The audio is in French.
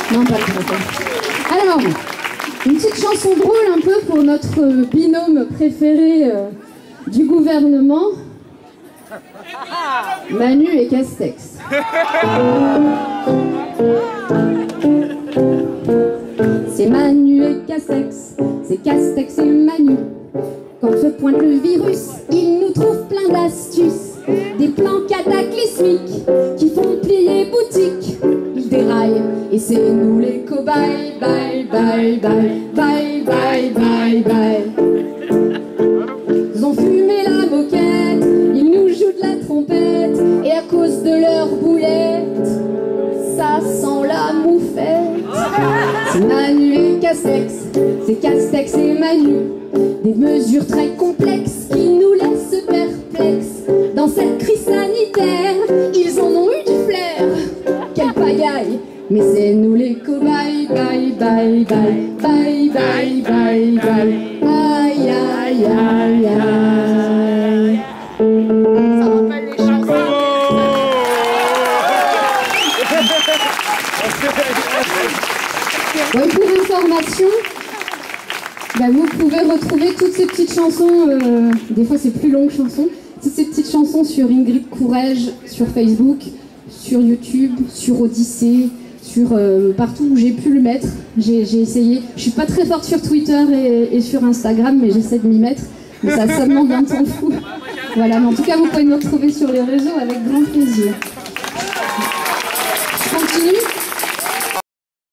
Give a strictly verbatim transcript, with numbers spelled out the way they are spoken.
Non, pas trop. Alors, une petite chanson drôle un peu pour notre binôme préféré euh, du gouvernement, Manu et Castex. C'est Manu et Castex, c'est Castex et Manu. Quand se pointe le virus, ils nous trouvent plein d'astuces. Des plans cataclysmiques qui font plier boutique. Ils déraillent et c'est nous les cobayes. Bye bye bye bye bye bye bye. Ils ont fumé la moquette, ils nous jouent de la trompette. Et à cause de leur boulette, ça sent la moufette. C'est Manu et Castex, c'est Castex et Manu. Des mesures très complexes qui nous laissent perplexes. Dans cette crise sanitaire, ils en ont eu du flair. Quelle pagaille, mais c'est nous les cobayes. Bye bye bye bye bye bye bye. Aïe aïe aïe aïe. Ça rappelle les chansons. Bon, et pour information, bah, vous pouvez retrouver toutes ces petites chansons, euh, des fois c'est plus longues chansons, toutes ces petites chansons sur Ingrid Courrèges, sur Facebook, sur YouTube, sur Odyssée, sur euh, partout où j'ai pu le mettre. J'ai essayé. Je suis pas très forte sur Twitter et, et sur Instagram, mais j'essaie de m'y mettre. Mais ça, ça demande un temps fou. Voilà, mais en tout cas, vous pouvez nous retrouver sur les réseaux avec grand plaisir.